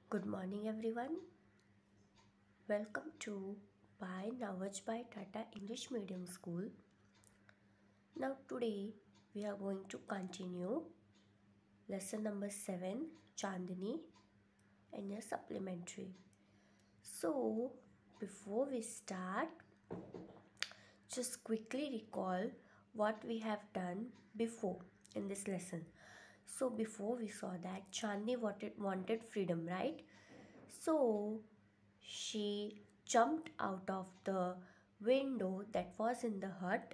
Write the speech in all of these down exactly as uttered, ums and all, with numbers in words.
Good morning, everyone. Welcome to Bhai Navajbhai Tata English Medium School. Now, today we are going to continue lesson number seven, Chandni, and a supplementary. So, before we start, just quickly recall what we have done before in this lesson. So, before we saw that Chandni wanted, wanted freedom, right? So, she jumped out of the window that was in the hut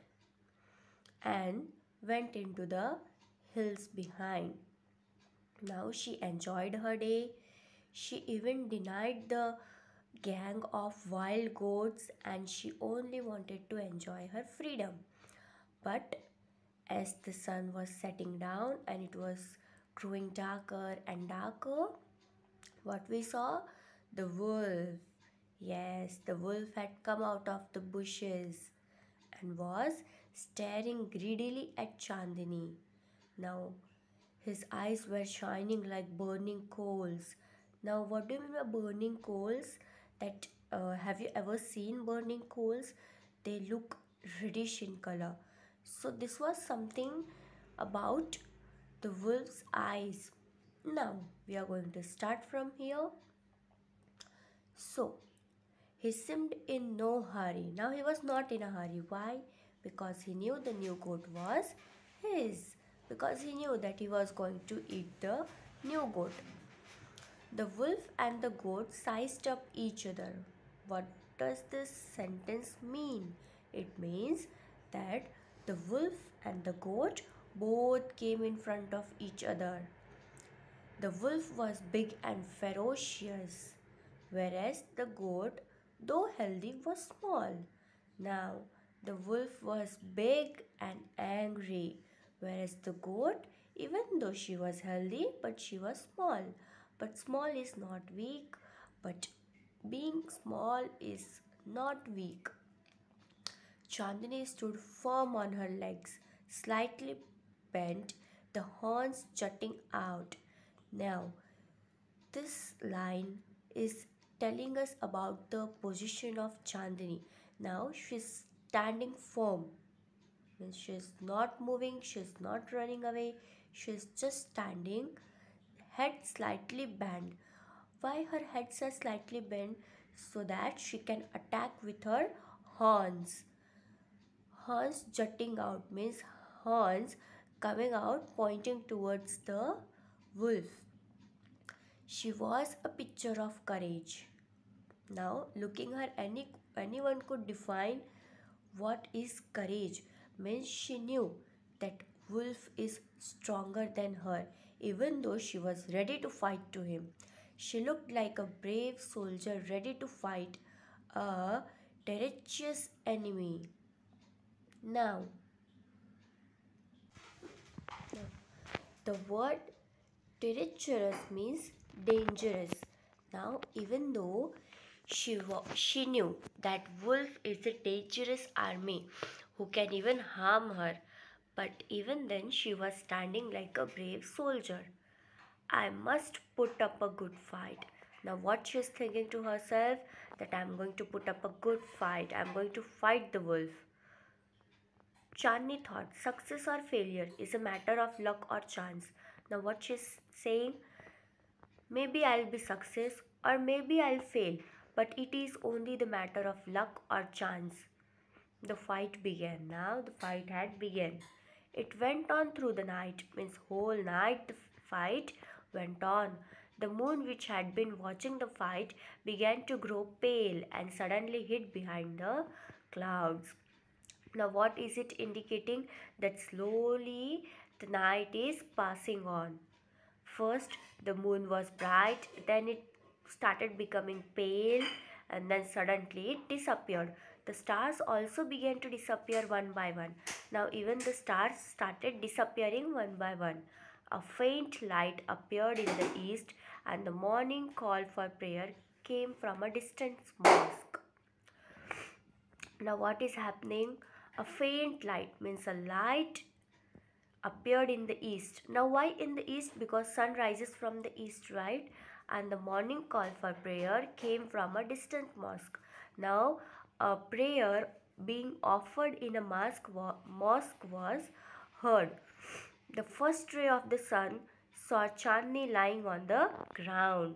and went into the hills behind. Now she enjoyed her day. She even denied the gang of wild goats and she only wanted to enjoy her freedom. But as the sun was setting down and it was growing darker and darker, what we saw? The wolf. Yes, the wolf had come out of the bushes and was staring greedily at Chandini. Now, his eyes were shining like burning coals. Now, what do you mean by burning coals? That uh, have you ever seen burning coals? They look reddish in color. So, this was something about the wolf's eyes. Now, we are going to start from here. So, he seemed in no hurry. Now he was not in a hurry. Why? Because he knew the new goat was his. Because he knew that he was going to eat the new goat. The wolf and the goat sized up each other. What does this sentence mean? It means that the wolf and the goat both came in front of each other. The wolf was big and ferocious, whereas the goat, though healthy, was small. Now, the wolf was big and angry, whereas the goat, even though she was healthy, but she was small. But small is not weak, but being small is not weak. Chandini stood firm on her legs, slightly bent, the horns jutting out. Now, this line is telling us about the position of Chandini. Now she's standing firm. Means she's not moving, she's not running away, she's just standing, head slightly bent. Why her heads are slightly bent? So that she can attack with her horns. Horns jutting out means horns coming out pointing towards the wolf. She was a picture of courage. Now, looking her, any anyone could define what is courage. Means she knew that wolf is stronger than her, even though she was ready to fight to him. She looked like a brave soldier ready to fight a treacherous enemy. Now, the word treacherous means dangerous. Now, even though she, she knew that wolf is a dangerous army who can even harm her, but even then she was standing like a brave soldier. I must put up a good fight. Now, what she is thinking to herself, that I am going to put up a good fight. I am going to fight the wolf. Chandni thought success or failure is a matter of luck or chance. Now, what she's saying, maybe I'll be success or maybe I'll fail, but it is only the matter of luck or chance. The fight began. Now the fight had begun. It went on through the night, means whole night the fight went on. The moon, which had been watching the fight, began to grow pale and suddenly hid behind the clouds. Now, what is it indicating? That slowly the night is passing on. First, the moon was bright, then it started becoming pale, and then suddenly it disappeared. The stars also began to disappear one by one. Now, even the stars started disappearing one by one. A faint light appeared in the east, and the morning call for prayer came from a distant mosque. Now, what is happening? A faint light means a light appeared in the east. Now, why in the east? Because sun rises from the east, right? and the morning call for prayer came from a distant mosque. Now, a prayer being offered in a mosque wa- mosque was heard. The first ray of the sun saw Chandni lying on the ground.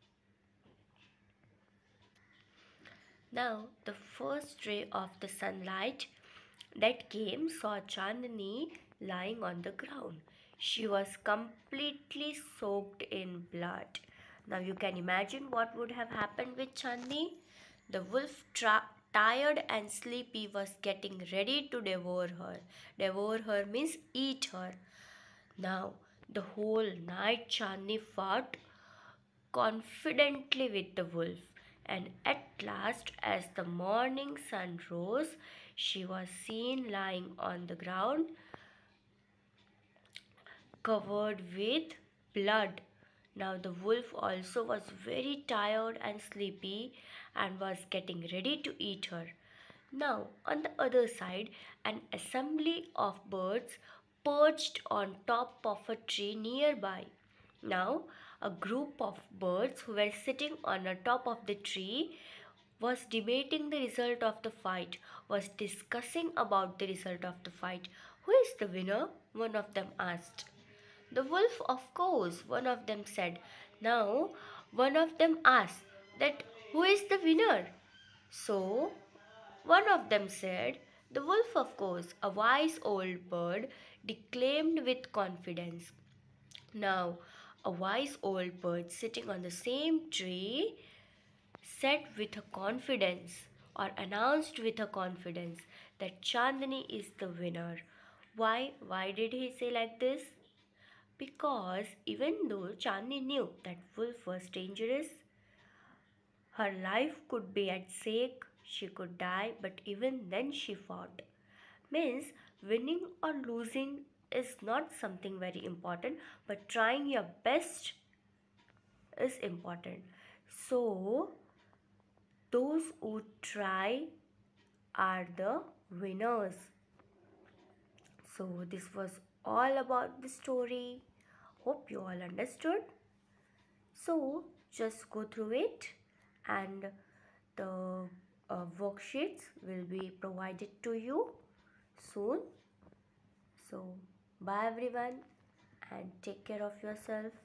Now, the first ray of the sunlight that came saw Chandni lying on the ground. She was completely soaked in blood. Now, you can imagine what would have happened with Chandni. The wolf, tra- tired and sleepy, was getting ready to devour her. Devour her means eat her. Now, the whole night Chandni fought confidently with the wolf, and at last, as the morning sun rose, she was seen lying on the ground covered with blood. Now, the wolf also was very tired and sleepy and was getting ready to eat her. Now, on the other side, an assembly of birds perched on top of a tree nearby. Now, a group of birds who were sitting on the top of the tree was debating the result of the fight, was discussing about the result of the fight. Who is the winner? One of them asked. The wolf, of course, one of them said. Now, one of them asked that who is the winner? So, one of them said, the wolf, of course, a wise old bird, declaimed with confidence. Now, a wise old bird sitting on the same tree said with a confidence or announced with a confidence that Chandni is the winner. Why? Why did he say like this? Because even though Chandni knew that wolf was dangerous, her life could be at stake, she could die, but even then she fought. Means winning or losing is not something very important, but trying your best is important. So, those who try are the winners. So, this was all about the story. Hope you all understood. So, just go through it, and the uh, worksheets will be provided to you soon. So, bye everyone, and take care of yourself.